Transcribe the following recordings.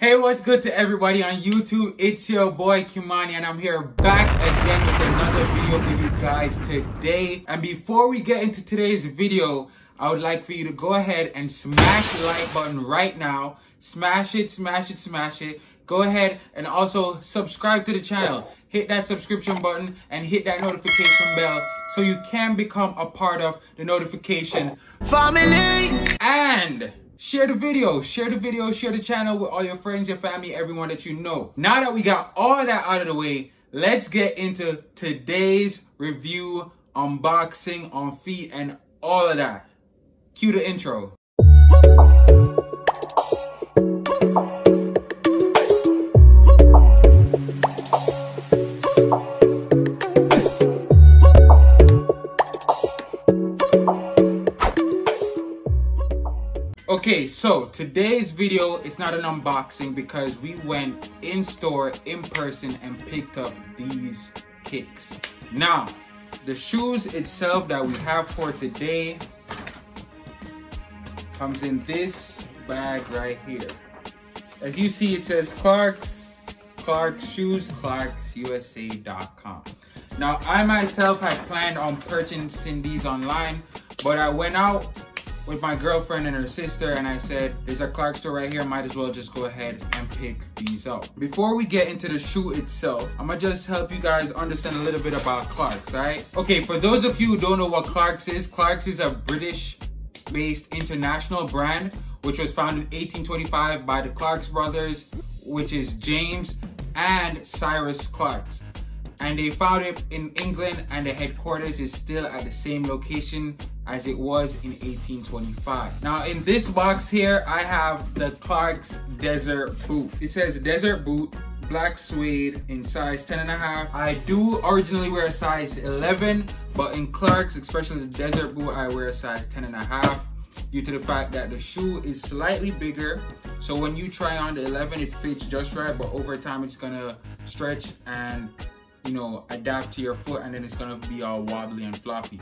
Hey, what's good to everybody on YouTube? It's your boy Kimani and I'm here back again with another video for you guys today. And before we get into today's video, I would like for you to go ahead and smash the like button right now. Smash it, smash it, smash it. Go ahead and also subscribe to the channel. Hit that subscription button and hit that notification bell so you can become a part of the notification family. And share the video, share the channel with all your friends, your family, everyone that you know. Now that we got all that out of the way, let's get into today's review, unboxing, Onfeet, and all of that. Cue the intro. Okay, so today's video is not an unboxing because we went in store, in person, and picked up these kicks. Now, the shoes itself that we have for today comes in this bag right here. As you see, it says Clarks Shoes, ClarksUSA.com. Now, I myself had planned on purchasing these online, but I went out with my girlfriend and her sister and I said, there's a Clark store right here, might as well just go ahead and pick these up. Before we get into the shoe itself, I'm gonna just help you guys understand a little bit about Clarks, alright? Okay, for those of you who don't know what Clarks is a British-based international brand which was founded in 1825 by the Clarks brothers, which is James and Cyrus Clarks. And they found it in England and the headquarters is still at the same location as it was in 1825. Now in this box here, I have the Clarks Desert Boot. It says Desert Boot, black suede in size 10.5. I do originally wear a size 11, but in Clarks, especially the Desert Boot, I wear a size 10.5 due to the fact that the shoe is slightly bigger. So when you try on the 11, it fits just right, but over time it's gonna stretch and, you know, adapt to your foot, and then it's gonna be all wobbly and floppy.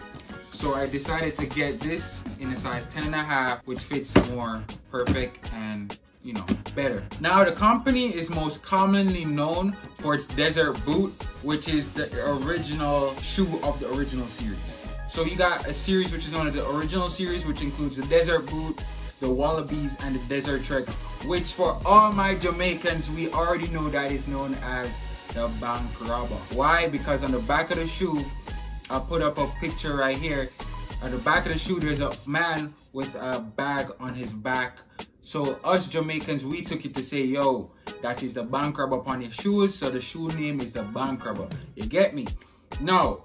So I decided to get this in a size 10.5, which fits more perfect and, you know, better. Now the company is most commonly known for its Desert Boot, which is the original shoe of the original series. So you got a series which is known as the original series, which includes the Desert Boot, the Wallabies, and the Desert Trek, which for all my Jamaicans, we already know that is known as the bank robber. Why? Because on the back of the shoe, I'll put up a picture right here. At the back of the shoe, there's a man with a bag on his back. So us Jamaicans, we took it to say, yo, that is the bank robber upon his shoes. So the shoe name is the bank robber. You get me? Now,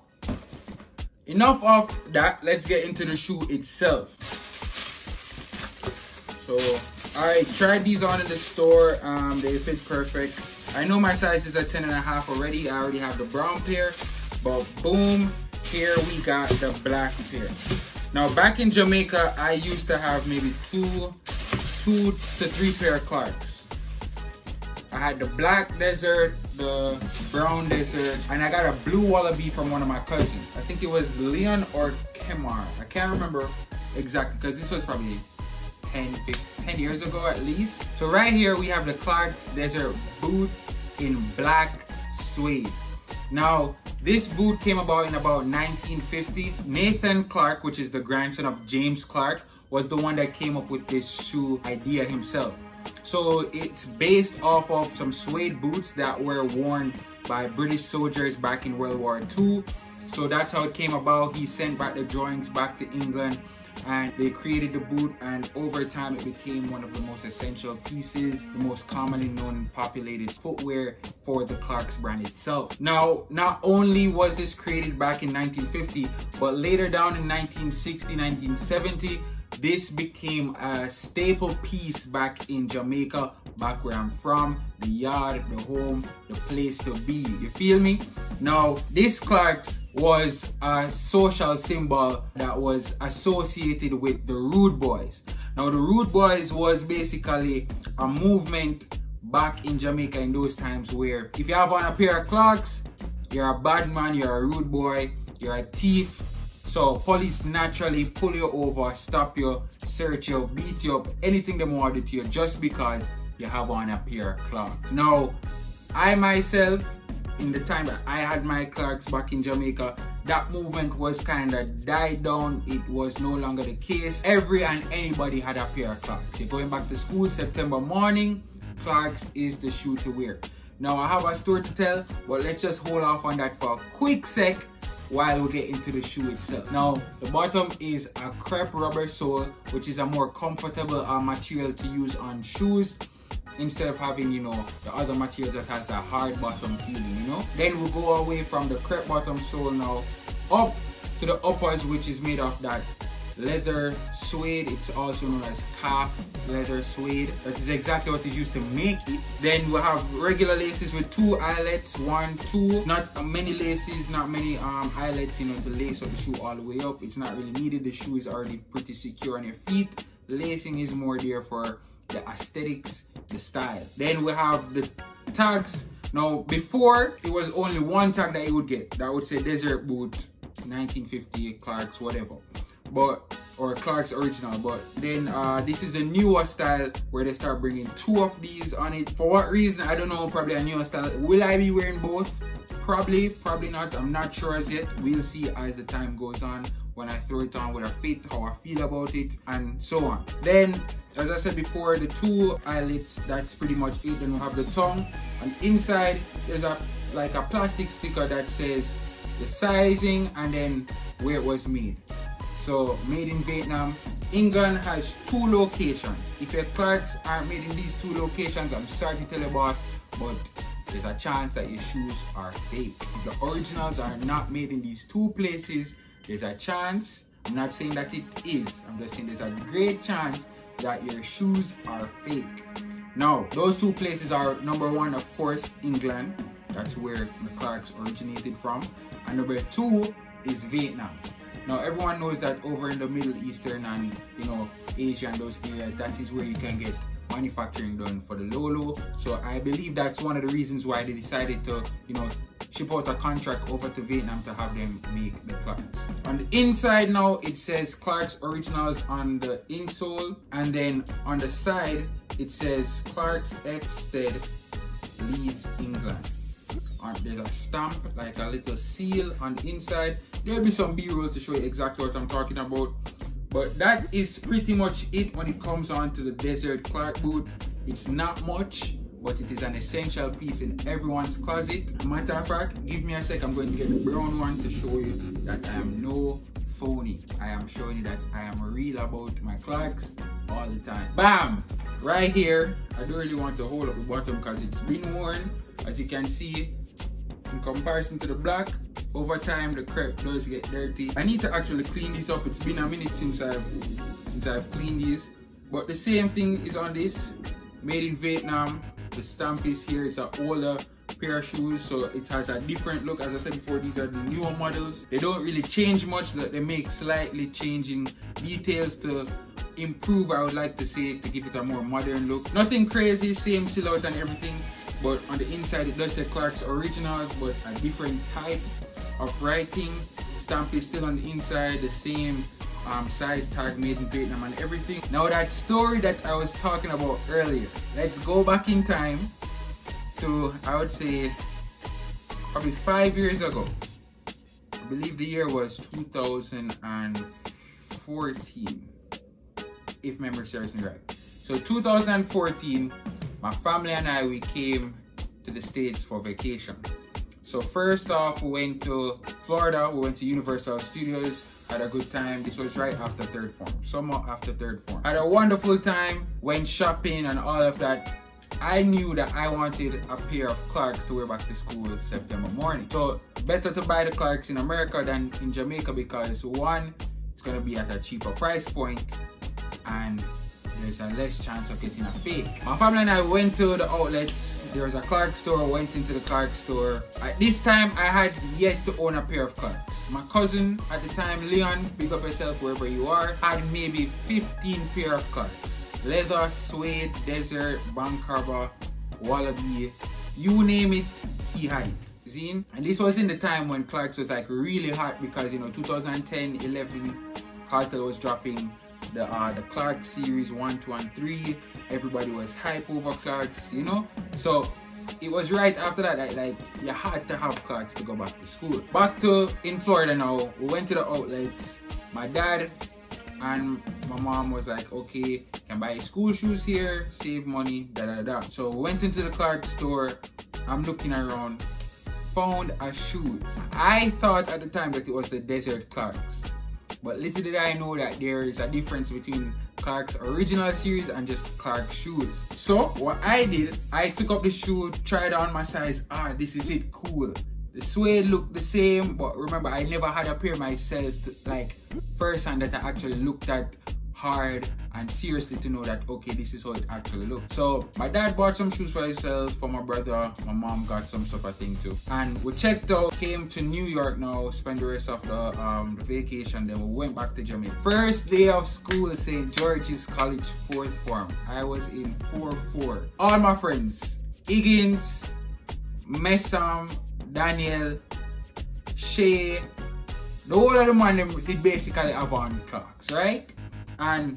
enough of that. Let's get into the shoe itself. So, I tried these on in the store. They fit perfect. I know my size is a 10.5 already. I already have the brown pair, but boom, here we got the black pair. Now back in Jamaica, I used to have maybe two to three pair of Clarks. I had the black Desert, the brown Desert, and I got a blue Wallaby from one of my cousins. I think it was Leon or Kimani. I can't remember exactly because this was probably 10 years ago at least. So right here we have the Clarks Desert Boot in black suede. Now this boot came about in about 1950. Nathan Clark, which is the grandson of James Clark, was the one that came up with this shoe idea himself. So it's based off of some suede boots that were worn by British soldiers back in World War II. So that's how it came about. He sent back the drawings back to England and they created the boot, and over time it became one of the most essential pieces, the most commonly known and populated footwear for the Clarks brand itself. Now, not only was this created back in 1950, but later down in 1960, 1970, this became a staple piece back in Jamaica, back where I'm from, the yard, the home, the place to be. You feel me? Now, this Clarks was a social symbol that was associated with the Rude Boys. Now, the Rude Boys was basically a movement back in Jamaica in those times where if you have on a pair of Clarks, you're a bad man, you're a rude boy, you're a thief. So police naturally pull you over, stop you, search you, beat you up, anything they want to do to you just because you have on a pair of Clarks. Now, I myself, in the time that I had my Clarks back in Jamaica, that movement was kind of died down. It was no longer the case. Every and anybody had a pair of Clarks. You're going back to school September morning, Clarks is the shoe to wear. Now I have a story to tell, but let's just hold off on that for a quick sec while we get into the shoe itself. Now the bottom is a crepe rubber sole, which is a more comfortable material to use on shoes, instead of having, you know, the other materials that has a hard bottom feeling, you know. Then we'll go away from the crepe bottom sole now up to the uppers, which is made of that leather suede. It's also known as calf leather suede. That is exactly what is used to make it. Then we'll have regular laces with 2 eyelets, 1, 2. Not many laces, not many eyelets, you know, to lace up the shoe all the way up. It's not really needed. The shoe is already pretty secure on your feet. Lacing is more there for the aesthetics, the style. Then we have the tags. Now before, it was only one tag that you would get. That would say Desert Boot 1950 Clarks, whatever, but or Clarks original. But then this is the newer style where they start bringing 2 of these on it. For what reason, I don't know. Probably a newer style. Will I be wearing both? Probably not. I'm not sure as yet. We'll see as the time goes on, when I throw it on with a fit, how I feel about it, and so on. Then, as I said before, the 2 eyelets, that's pretty much it. Then we have the tongue, and inside there's a like a plastic sticker that says the sizing and then where it was made. So made in Vietnam. England has 2 locations. If your Clarks aren't made in these 2 locations, I'm sorry to tell you, boss, but there's a chance that your shoes are fake. If the originals are not made in these 2 places, there's a chance. I'm not saying that it is. I'm just saying there's a great chance that your shoes are fake. Now, those 2 places are number 1, of course, England. That's where the Clarks originated from. And number 2 is Vietnam. Now, everyone knows that over in the Middle Eastern and, you know, Asia and those areas, that is where you can get manufacturing done for the low. So I believe that's one of the reasons why they decided to, you know, ship out a contract over to Vietnam to have them make the Clarks. On the inside now, it says Clarks Originals on the insole, and then on the side it says Clarks F. Stead, Leeds, England. There's a stamp, like a little seal on the inside. There'll be some B-roll to show you exactly what I'm talking about. But that is pretty much it when it comes on to the Desert Clark boot. It's not much, but it is an essential piece in everyone's closet. Matter of fact, give me a sec, I'm going to get the brown one to show you that I am no phony. I am showing you that I am real about my Clarks all the time. Bam! Right here. I don't really want to hold up the bottom because it's been worn. As you can see, in comparison to the black, over time the crepe does get dirty. I need to actually clean this up. It's been a minute since I've cleaned these. But the same thing is on this. Made in Vietnam. The stamp is here. It's an older pair of shoes, so it has a different look. As I said before, these are the newer models. They don't really change much. They make slightly changing details to improve, I would like to say, to give it a more modern look. Nothing crazy, same silhouette and everything. But on the inside it does say Clarks Originals, but a different type of writing. Stamp is still on the inside, the same size tag, made in Vietnam and everything. Now that story that I was talking about earlier, let's go back in time to, I would say, probably 5 years ago. I believe the year was 2014, if memory serves me right. So 2014, my family and I, we came to the States for vacation. So first off, we went to Florida. We went to Universal Studios, had a good time. This was right after 3rd form, summer after 3rd form. Had a wonderful time, went shopping and all of that. I knew that I wanted a pair of Clarks to wear back to school September morning. So better to buy the Clarks in America than in Jamaica, because 1, it's gonna be at a cheaper price point, and there's a less chance of getting a fake. My family and I went to the outlets. There was a Clark store, went into the Clark store. At this time, I had yet to own a pair of Clarks. My cousin at the time, Leon, pick up yourself wherever you are, had maybe 15 pair of Clarks. Leather, suede, desert, bank harbor, wallaby, you name it, he had it. See? And this was in the time when Clarks was like really hot, because, you know, 2010, 11, Cartel was dropping the Clarks series 1, 2, and 3. Everybody was hype over Clarks, you know. So it was right after that like you had to have Clarks to go back to school. Back to in Florida now. We went to the outlets. My dad and my mom was like, okay, can buy school shoes here, save money, da da da. So we went into the Clarks store. I'm looking around, found a shoes. I thought at the time that it was the Desert Clarks, but little did I know that there is a difference between Clarks original series and just Clarks shoes. So what I did, I took up the shoe, tried on my size. This is it, cool. The suede looked the same, but remember I never had a pair myself like firsthand that I actually looked at hard and seriously to know that okay, this is how it actually looks. So my dad bought some shoes for himself, for my brother, my mom got some stuff I think too. And we checked out, came to New York now, spent the rest of the vacation, then we went back to Jamaica. First day of school, St. George's College 4th form. I was in 4-4. All my friends, Higgins, Messam, Daniel, Shay, the whole of the man did basically have on Clarks, right? And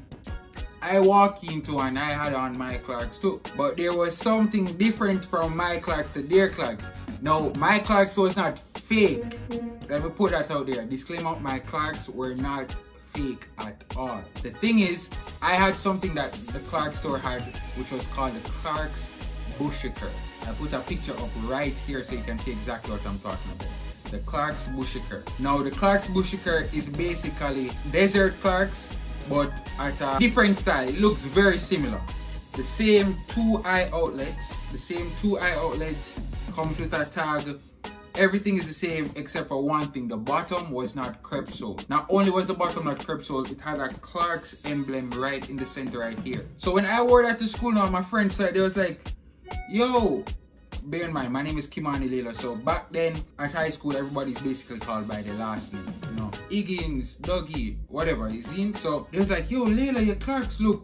I walked into one, I had on my Clarks too. But there was something different from my Clarks to their Clarks. Now, my Clarks was not fake. Let me put that out there. Disclaimer, my Clarks were not fake at all. The thing is, I had something that the Clarks store had, which was called the Clarks Bushiker. I put a picture up right here so you can see exactly what I'm talking about. The Clarks Bushiker. Now the Clarks Bushiker is basically Desert Clarks, but at a different style. It looks very similar. The same 2-eye outlets. The same 2-eye outlets. Comes with a tag. Everything is the same except for one thing. The bottom was not crepe sole. Not only was the bottom not crepe sole, it had a Clarks emblem right in the center right here. So when I wore that to school now, my friends said, they was like, yo, bear in mind, my name is Kimani Laylor. So back then at high school, everybody's basically called by their last name, you know, Higgins, Dougie, whatever, you see? So they was like, yo, Laylor, your Clarks look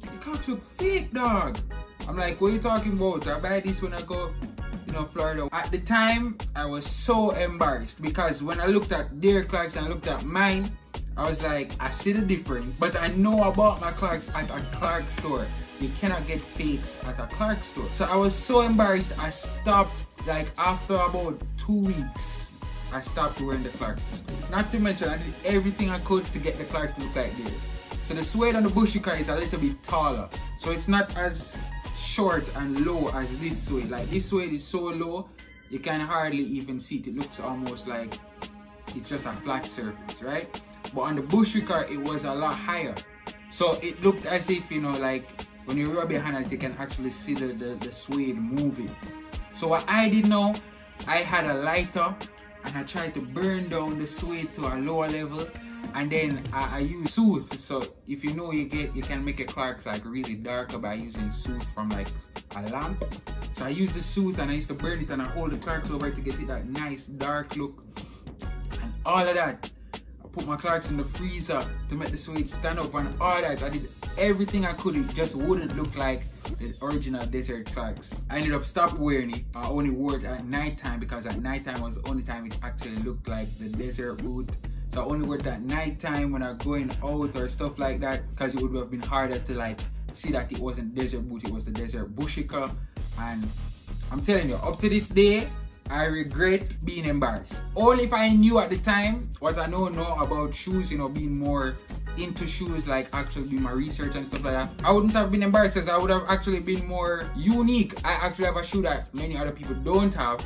fake, dog. I'm like, what are you talking about? I buy this when I go, you know, Florida. At the time, I was so embarrassed because when I looked at their Clarks and I looked at mine, I was like, I see the difference, but I know about my Clarks at a Clarks store. You cannot get fakes at a Clarks store. So I was so embarrassed, I stopped, like after about 2 weeks, I stopped wearing the Clarks to school. Not to mention, I did everything I could to get the Clarks to look like this. So the suede on the Bushiker is a little bit taller. So it's not as short and low as this suede. Like this suede is so low, you can hardly even see it. It looks almost like it's just a flat surface, right? But on the Bushiker, it was a lot higher. So it looked as if, you know, like when you rub your hand on it, you can actually see the suede moving. So what I did now, I had a lighter and I tried to burn down the suede to a lower level, and then I used soot. So if you know, you can make a Clarks like really darker by using soot from like a lamp. So I used the soot and I used to burn it and I hold the Clarks over to get it that nice dark look and all of that. Put my Clarks in the freezer to make the suede stand up and all that. I did everything I could. It just wouldn't look like the original Desert Clarks. I ended up stopped wearing it. I only wore it at night time because at night time was the only time it actually looked like the desert boot. So I only wore it at night time when I'm going out or stuff like that, because it would have been harder to like see that it wasn't desert boot, it was the Desert Bushiker. And I'm telling you, up to this day, I regret being embarrassed. Only if I knew at the time what I know about shoes, you know, being more into shoes, like actually doing my research and stuff like that, I wouldn't have been embarrassed, as I would have actually been more unique. I actually have a shoe that many other people don't have,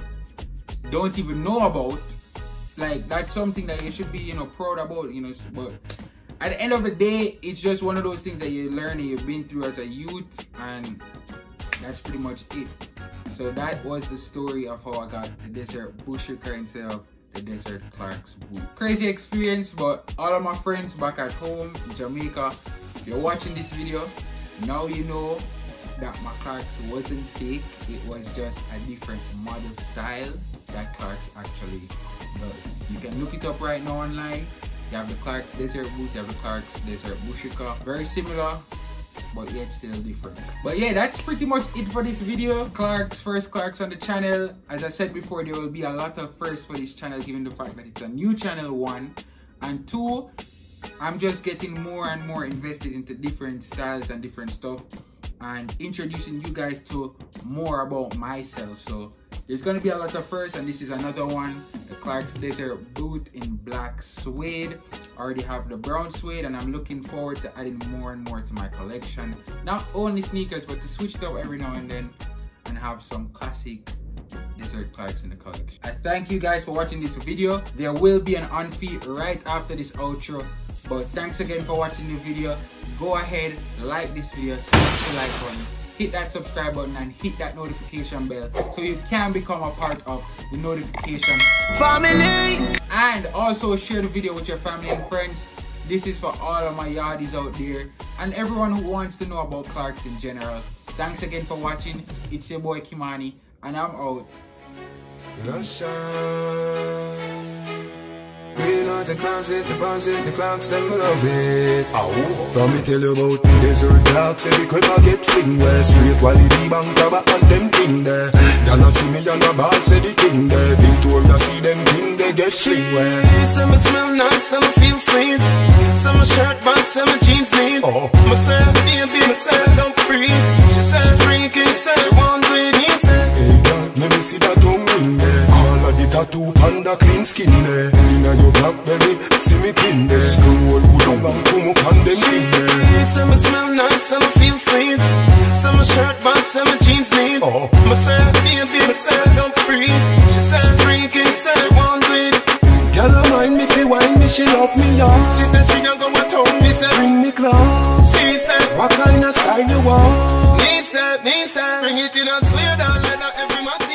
don't even know about. Like, that's something that you should be, you know, proud about, you know. But at the end of the day, it's just one of those things that you learn and you've been through as a youth, and that's pretty much it. So that was the story of how I got the Desert Bushiker instead of the Desert Clarks boot. Crazy experience, but all of my friends back at home in Jamaica, if you're watching this video, now you know that my Clarks wasn't fake. It was just a different model style that Clarks actually does. You can look it up right now online. You have the Clarks Desert boot, you have the Clarks Desert Bushiker. Very similar, but yet still different. But yeah, that's pretty much it for this video. Clarks, first Clarks on the channel. As I said before, there will be a lot of firsts for this channel, given the fact that it's a new channel, 1, and 2, I'm just getting more and more invested into different styles and different stuff, and introducing you guys to more about myself. So there's gonna be a lot of firsts, and this is another one, the Clarks Desert boot in black suede. I already have the brown suede, and I'm looking forward to adding more and more to my collection. Not only sneakers, but to switch it up every now and then and have some classic Desert Clarks in the collection. I thank you guys for watching this video. There will be an Onfeet right after this outro, but thanks again for watching the video. Go ahead, like this video, smash the like button, hit that subscribe button, and hit that notification bell so you can become a part of the notification family. And also share the video with your family and friends. This is for all of my yardies out there and everyone who wants to know about Clarks in general. Thanks again for watching. It's your boy Kimani, and I'm out. Clean out the closet, deposit the Clarks, them love it. From me tell you about Desert Clarks, every crib I get fling where straight quality bank grabber and them thing there. Y'all see me on the ball, say the king there. Victoria see them king, they get fling where. Some smell nice, some feel sweet. Some shirt box, some jeans neat. Myself, baby, myself, I'm free. She said freaky, said she want with me, said. Hey girl, let me see that tongue ring there. All of the tattoo panda clean skin there. Inna your blackberry, see me pin there. Scroll good on bang, come up on them king there. Some smell nice, some feel sweet. Some shirt box, some jeans neat. Myself, baby, myself, I'm free. She said freaky, said she want with. Girl, I mind me if you wine me, she love me, y'all. She said she don't go at home, me said Bring me close. she said What kind of style you want? me said, bring it in a Suede and leather every man.